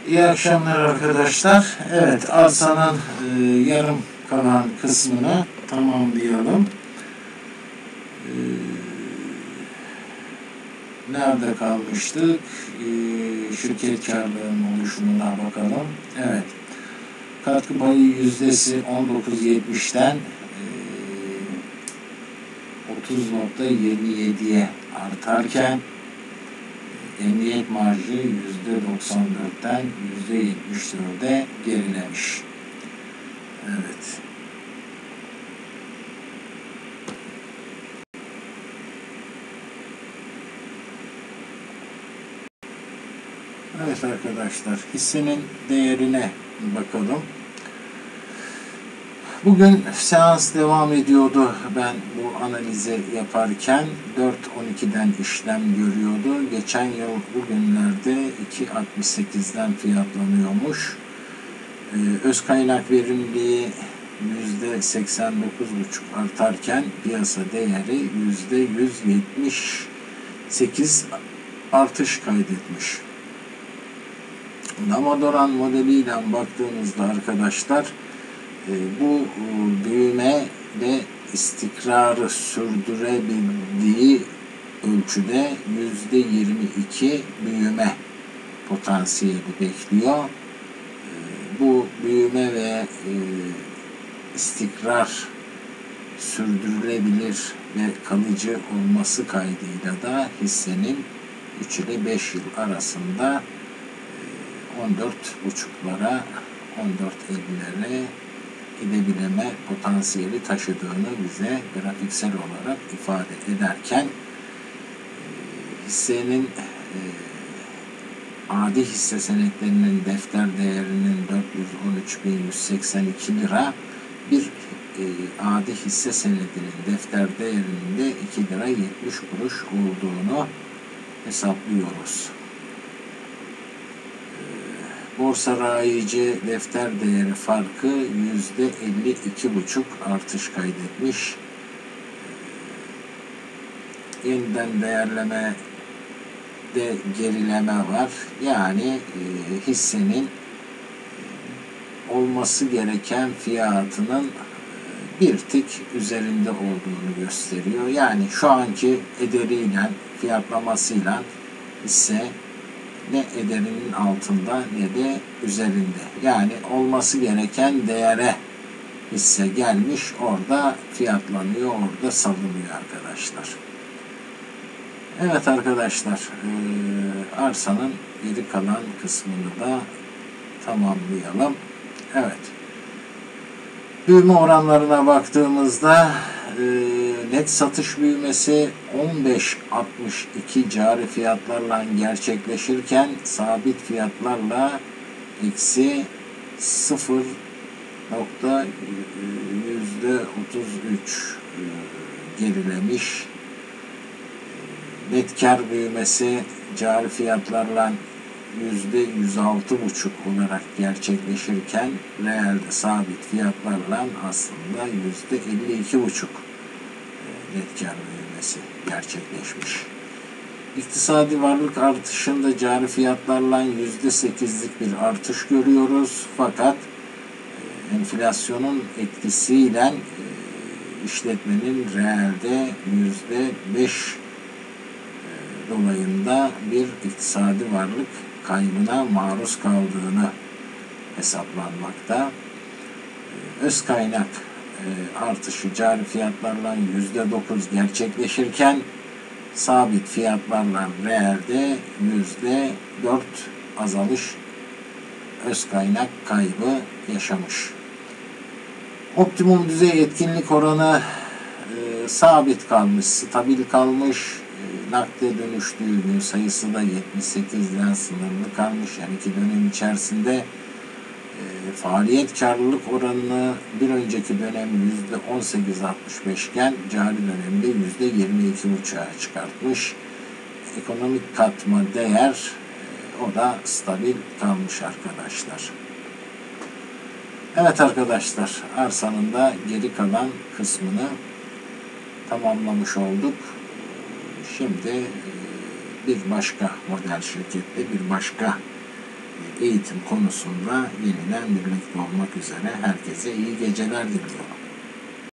İyi akşamlar arkadaşlar. Evet, arsanın yarım kalan kısmını tamamlayalım. Nerede kalmıştık? Şirket karlılığının oluşumuna bakalım. Evet. Katkı payı yüzdesi 19.70'ten 30.27'ye artarken emniyet marjı %94'ten %74'e gerilemiş. Evet. Evet arkadaşlar, hissenin değerine bakalım. Bugün seans devam ediyordu. Ben bu analizi yaparken 4.12'den işlem görüyordu. Geçen yıl bugünlerde 2.68'den fiyatlanıyormuş. Öz kaynak verimliliği %89,5 artarken piyasa değeri %178 artış kaydetmiş. Namadoran modeliyle baktığımızda arkadaşlar bu büyüme ve istikrarı sürdürebildiği ölçüde %22 büyüme potansiyeli bekliyor. Bu büyüme ve istikrar sürdürülebilir ve kalıcı olması kaydıyla da hissenin 3 ile 5 yıl arasında 14,5'lara 14.50'lere gidebilme potansiyeli taşıdığını bize grafiksel olarak ifade ederken hissenin adi hisse senetlerinin defter değerinin 413.182 lira, bir adi hisse senedinin defter değerinin de 2 lira 70 kuruş olduğunu hesaplıyoruz. Borsa raici defter değeri farkı %52,5 artış kaydetmiş. Yeniden değerlemede gerileme var. Yani hissenin olması gereken fiyatının bir tık üzerinde olduğunu gösteriyor. Yani şu anki ederiyle, fiyatlamasıyla hisse ne ederinin altında ne de üzerinde. Yani olması gereken değere hisse gelmiş, orada fiyatlanıyor, orada salınıyor arkadaşlar. Evet arkadaşlar, arsanın geri kalan kısmını da tamamlayalım. Evet. Büyüme oranlarına baktığımızda net satış büyümesi 15.62 cari fiyatlarla gerçekleşirken sabit fiyatlarla eksi 0.33 gerilemiş. Net kar büyümesi cari fiyatlarla %106,5 olarak gerçekleşirken reelde sabit fiyatlarla aslında %52,5 net kar büyümesi gerçekleşmiş. İktisadi varlık artışında cari fiyatlarla %8'lik bir artış görüyoruz. Fakat enflasyonun etkisiyle işletmenin reelde %5 dolayında bir iktisadi varlık kaybına maruz kaldığını hesaplanmakta. Öz kaynak artışı cari fiyatlarla %9 gerçekleşirken sabit fiyatlarla reelde %4 azalış öz kaynak kaybı yaşamış. Optimum düzey etkinlik oranı sabit kalmış, stabil kalmış. Nakde dönüştüğü gün sayısı da 78'den sınırlı kalmış. Yani 2 dönem içerisinde faaliyet karlılık oranını bir önceki dönem %18.65 iken cari dönemde %22.5'a çıkartmış. Ekonomik katma değer o da stabil kalmış arkadaşlar. Evet arkadaşlar, arsanın da geri kalan kısmını tamamlamış olduk. Şimdi bir başka model şirkette bir başka eğitim konusunda yeniden birlikte olmak üzere herkese iyi geceler diliyorum.